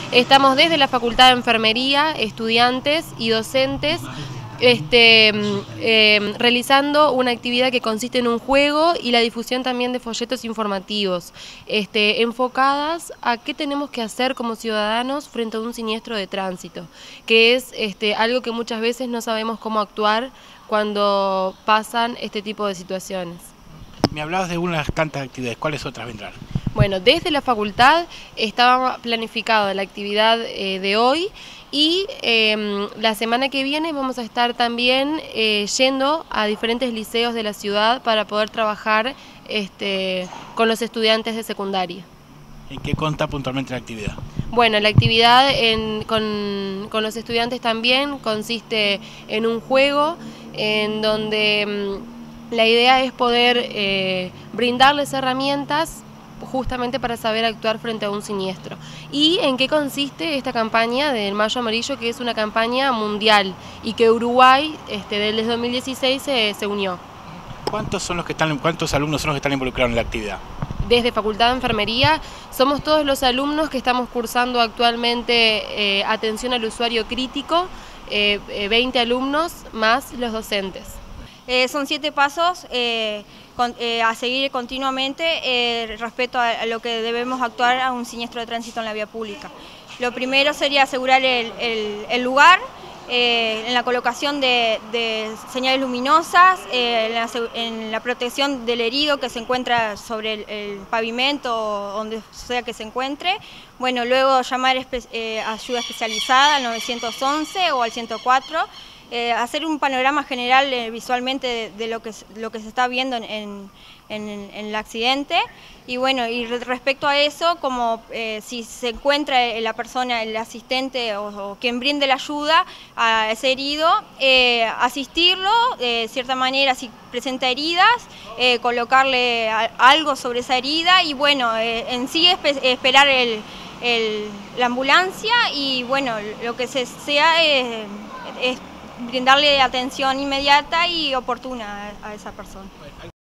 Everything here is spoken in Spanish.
Estamos desde la Facultad de Enfermería, estudiantes y docentes, realizando una actividad que consiste en un juego y la difusión también de folletos informativos, enfocadas a qué tenemos que hacer como ciudadanos frente a un siniestro de tránsito, que es algo que muchas veces no sabemos cómo actuar cuando pasan este tipo de situaciones. Me hablabas de unas tantas actividades, ¿cuáles otras vendrán? Bueno, desde la facultad estaba planificada la actividad de hoy y la semana que viene vamos a estar también yendo a diferentes liceos de la ciudad para poder trabajar con los estudiantes de secundaria. ¿En qué consta puntualmente la actividad? Bueno, la actividad con los estudiantes también consiste en un juego en donde la idea es poder brindarles herramientas justamente para saber actuar frente a un siniestro. ¿Y en qué consiste esta campaña del Mayo Amarillo, que es una campaña mundial y que Uruguay desde 2016 se unió? ¿Cuántos alumnos son los que están involucrados en la actividad? Desde Facultad de Enfermería somos todos los alumnos que estamos cursando actualmente atención al usuario crítico, 20 alumnos más los docentes. Son 7 pasos a seguir continuamente respecto a lo que debemos actuar a un siniestro de tránsito en la vía pública. Lo primero sería asegurar el lugar, en la colocación de señales luminosas, en la protección del herido que se encuentra sobre el pavimento o donde sea que se encuentre. Bueno, luego llamar ayuda especializada al 911 o al 104. Hacer un panorama general visualmente de lo que se está viendo en el accidente y bueno, y respecto a eso, como si se encuentra la persona, el asistente o quien brinde la ayuda a ese herido, asistirlo de cierta manera si presenta heridas, colocarle algo sobre esa herida y bueno, en sí esperar la ambulancia y bueno, lo que sea es brindarle atención inmediata y oportuna a esa persona.